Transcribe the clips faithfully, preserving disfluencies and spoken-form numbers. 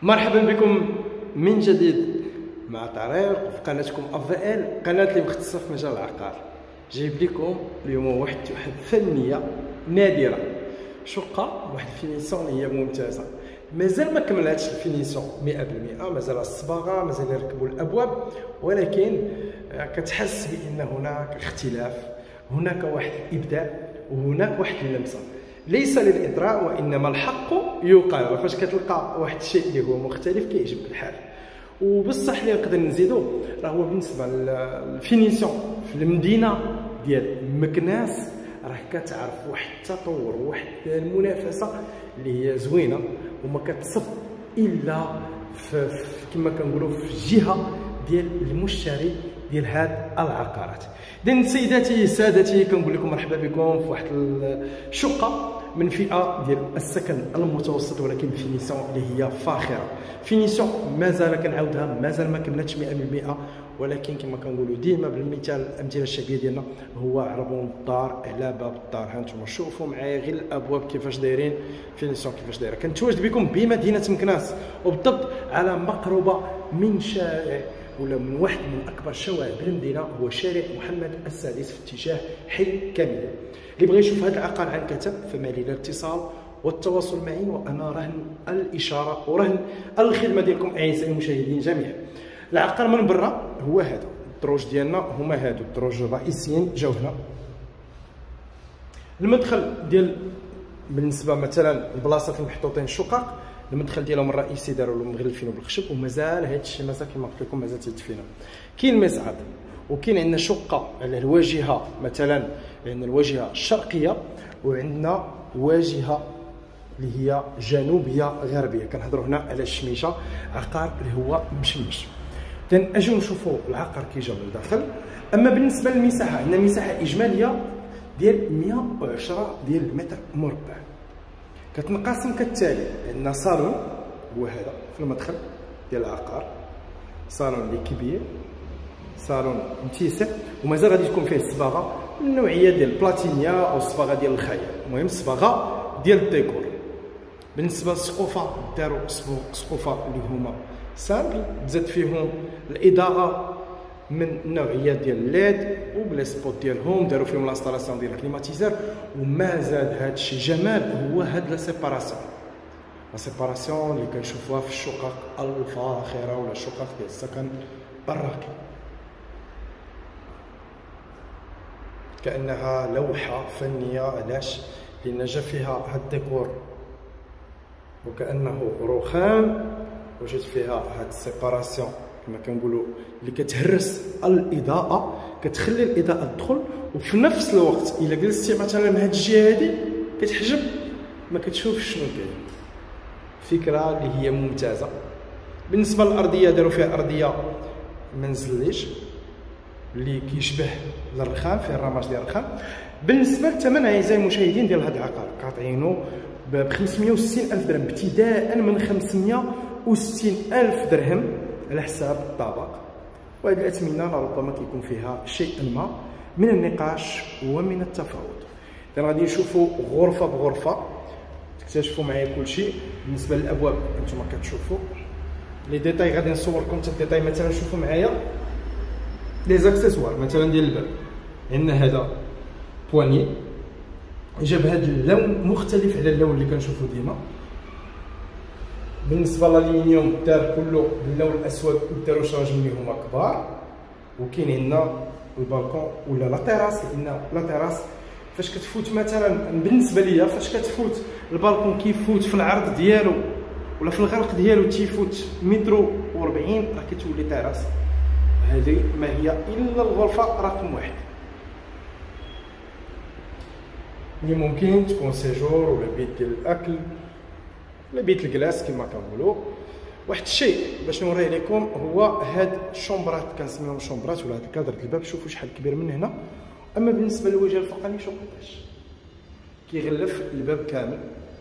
مرحبا بكم من جديد مع طريق في قناتكم افضل، قناه اللي مختصه في مجال العقار. جايب لكم اليوم واحد واحد فنيه نادره، شقه واحد الفينيسيون اللي هي ممتازه. مازال ما كملاتش الفينيسيون مئة بالمئة، مازال الصباغه، مازال يركبوا الابواب، ولكن كتحس بان هناك اختلاف، هناك واحد الابداع وهناك واحد اللمسه. ليس للاطراء وانما الحق يقال. فاش كتلقى واحد الشيء اللي هو مختلف كيعجبك الحال. وبصح اللي نقدر نزيدو راه هو بالنسبه للفينيسيون في المدينه ديال مكناس، راه كتعرف واحد التطور وواحد المنافسه اللي هي زوينه وما كتصب الا في, في كما كنقولوا في الجهه ديال المشتري ديال هاد العقارات. اذا سيداتي سادتي كنقول لكم مرحبا بكم في واحد الشقه من فئه ديال السكن المتوسط، ولكن فينيسيون اللي هي فاخره. فينيسيون مازال كنعاودها مازال ما كملتش مئة بالمئة، ولكن كما كنقولوا ديما بالمثال الامثله الشعبيه ديالنا هو عربون الدار على باب الدار. ها انتم شوفوا معايا غير الابواب كيفاش دايرين، فينيسيون كيفاش دايره. كنتواجد بكم بمدينه مكناس، وبالضبط على مقربه من شارع ولا من واحد من اكبر الشوارع بالمدينه، هو شارع محمد السادس في اتجاه حي كامل. اللي بغى يشوف هذا العقار عن كتب فما لي الاتصال والتواصل معي، وانا رهن الاشاره ورهن الخدمه ديالكم اعزائي المشاهدين جميعا. العقار من برا هو هذا، الدروج ديالنا هما هادو الدروج الرئيسيين جاو هنا. المدخل ديال بالنسبه مثلا البلاصه فين محطوطين الشقق، المدخل ديالهم الرئيسي داروا له مغلفينه بالخشب، ومازال هذا الشيء مازال كما قلت لكم مازال تيدفينا. كاين مصعد، وكاين عندنا شقه على الواجهه مثلا عندنا الواجهه الشرقيه، وعندنا واجهه اللي هي جنوبيه غربيه. كنهضروا هنا على الشميشه، عقار اللي هو مشمش. اذا اجيو نشوفوا العقار كي جا من الداخل. اما بالنسبه للمساحه، عندنا مساحه اجماليه ديال مئة وعشرة ديال المتر مربع، كتنقسم كالتالي. عندنا صالون هو هذا في المدخل ديال العقار، صالون اللي كبير، صالون متسع، ومازال غادي تكون فيه الصباغه من النوعيه ديال البلاتينيا او الصباغه ديال الخيال، المهم الصباغه ديال الديكور. بالنسبه للسقوفه داروا سقوفه اللي هما سامبل، تزاد فيهم الاضاءه من النوعيه ديال الليد وبلا سبوت ديالهم، داروا فيهم لانستالاسيون ديال الكليماتيزور. وما زاد هذا الشيء جمال هو هاد لا سيباراسيون، لا سيباراسيون اللي كنشوفوها في الشقق الفاخره ولا الشقق ديال السكن الراقي، كانها لوحه فنيه. علاش؟ لان جا فيها هاد الديكور وكانه رخام، وجات فيها هاد السيباراسيون كما كنقولوا اللي كتهرس الاضاءه، كتخلي الاضاءه تدخل، وفي نفس الوقت الا جلستي مثلا من هاد الجهه هادي كتحجب ما كتشوفش شنو كاين. فكره اللي هي ممتازه. بالنسبه للارضيه داروا فيها ارضيه ما نزليش اللي كيشبه الرخام، فيه الرماج ديال الرخام. بالنسبه للثمن اعزائي المشاهدين ديال هذا العقار، كاطعينو ب خمسمئة وستين ألف درهم، ابتداء من خمسمئة وستين ألف درهم على حساب الطابق. وهذه الاثمنه ربما كيكون فيها شيء ما من النقاش ومن التفاوض. اذا غادي نشوفوا غرفه بغرفه تكتشفوا معايا كل شيء. بالنسبه للابواب انتم كتشوفوا لي ديتاي، غادي نصور لكم حتى الديتاي. مثلا شوفوا معايا لي زاكسيسوار مثلا ديال الباب، عندنا هذا بواني جاب هذا اللون مختلف على اللون اللي كنشوفوا ديما. بالنسبه للالومنيوم دار كله باللون الاسود، وداروا شراجم اللي هما كبار. وكاين عندنا البالكون ولا لا تيراس، لان لا تيراس فاش كتفوت مثلا بالنسبه ليا فاش كتفوت البالكون كيفوت في العرض ديالو ولا في الغلق ديالو تيفوت متر وربعين، راه كتولي تيراس. هذه ما هي الا الغرفه رقم واحد اللي ممكن تكون سيجور ولا بيت ديال الاكل ولا بيت الجلاس كما كنقولوا. واحد الشيء باش نوريه لكم هو هاد الشومبرات، كنسميوهم شومبرات ولا هاد الكادر ديال الباب. شوفوا شحال كبير من هنا. اما بالنسبه للوجه الفوقاني شوفوا قداش كيغلف الباب كامل.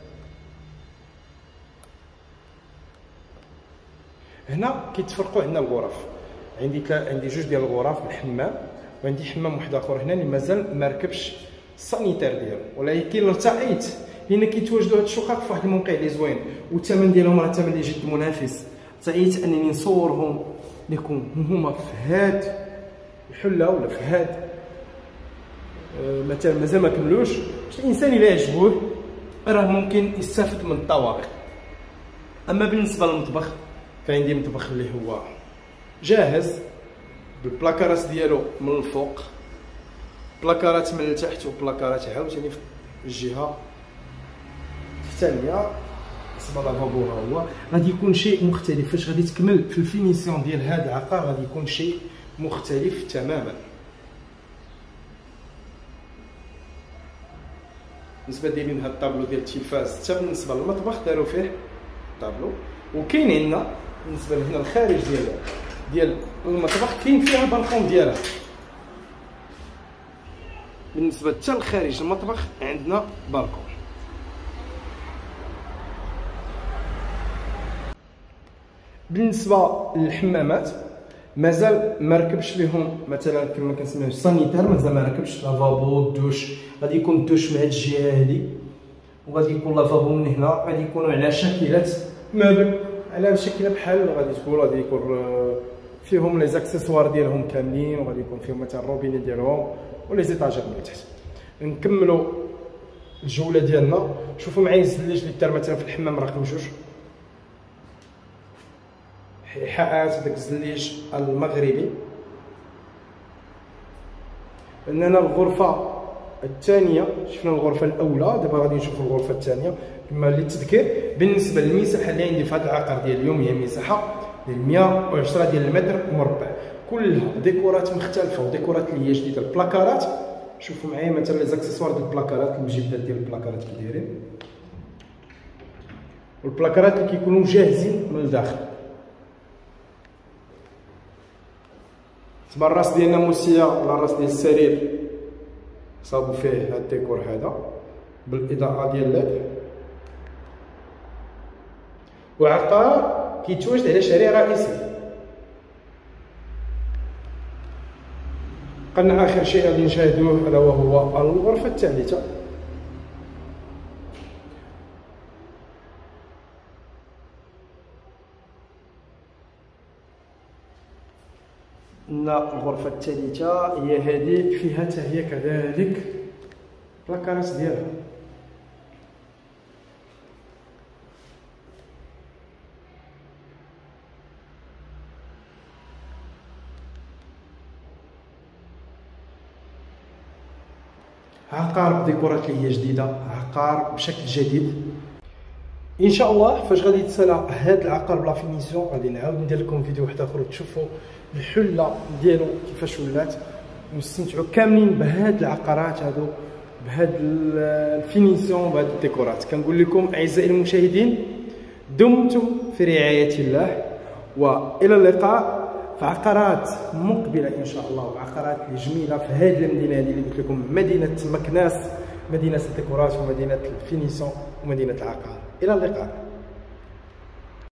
هنا كيتفرقوا عندنا الغرف، عندي عندي جوج ديال الغرف بالحمام، وعندي حمام واحد اخر هنا اللي مازال ما ركبش السانيتير ديالو، ولكن ارتأيت لان كيتواجدوا هاد الشقق في واحد الموقع اللي زوين، والثمن ديالهم راه ثمن اللي جد منافس. سعيت انني نصورهم لكم هما في هاد الحله ولا في هاد آه مثلا مازال ما كملوش. الانسان الا عجبوه راه ممكن يستافد من الطوابق. اما بالنسبه للمطبخ فعندي مطبخ اللي هو جاهز بالبلاكارات ديالو من الفوق، بلاكارات من التحت، وبلاكارات عاوتاني في الجهه الثانيه. بالنسبه لافابو هو غادي يكون شيء مختلف. فاش غادي تكمل في الفينيسيون ديال هذا العقار غادي يكون شيء مختلف تماما. بالنسبه دايرين هاد الطابلو ديال التلفاز حتى بالنسبه للمطبخ داروا فيه طابلو. وكاين عندنا بالنسبه لهنا الخارج ديال ديال المطبخ كاين فيها البالكون ديالها. بالنسبه حتى لخارج المطبخ عندنا بالكون. بالنسبه للحمامات مازال ما ركبش لهم مثلا كما كنسميوه السانيتير، مازال ما ركبش لافابو الدوش. غادي يكون الدوش من هاد الجهه هادي، وغادي يكون لافابو من هنا. غادي يكونوا على شكلات مبل، على شكل بحال غادي تكون غادي يكون فيهم لي زاكسيسوار ديالهم كاملين، وغادي يكون فيهم مثلا الروبيني ديالهم ولي زيطاجير من تحت. نكملوا الجوله ديالنا. شوفوا معايا الزليج اللي دار مثلا في الحمام رقم جوج، ايحاءات داك الزليج المغربي. عندنا الغرفه الثانيه، شفنا الغرفه الاولى، دابا غادي نشوفوا الغرفه الثانيه. كما للتذكير بالنسبه للمساحه اللي عندي في هذا العقار ديال اليوم هي مساحه ديال مية وعشرة ديال المتر مربع، كلها ديكورات مختلفه وديكورات اللي هي جديده. البلاكارات شوفوا معايا مثلا لي زاكسيسوار ديال البلاكارات، المجدات ديال البلاكارات كي دايرين، والبلاكارات اللي كيكونوا جاهزين من الداخل. تما الراس ديال الناموسيه ولا الراس ديال السرير صابوا فيه هاد الديكور هذا بالاضاءه ديال الليل. وعقار كيتواجد على شارع رئيسي. قلنا اخر شيء غادي نشاهدوه الا وهو الغرفه الثالثه. الغرفه الثالثه هي هذه، فيها حتى هي كذلك بلاكارات ديالها. عقار بديكورات اللي هي جديده، عقار بشكل جديد. ان شاء الله فاش غادي يتسالى هذا العقار بلا فينيسيون غادي نعاود ندير لكم فيديو واحد اخر تشوفوا الحله ديالو كيفاش ولات، ونستمتعوا كاملين بهاد العقارات هادو، بهاد الفينيسيون، بهاد الديكورات. كنقول لكم اعزائي المشاهدين دمتم في رعايه الله، والى اللقاء في عقارات مقبله ان شاء الله، وعقارات جميله في هذه المدينه هذه اللي قلت لكم، مدينه مكناس، مدينه الديكورات ومدينه الفينيسيون ومدينه العقار. الى اللقاء.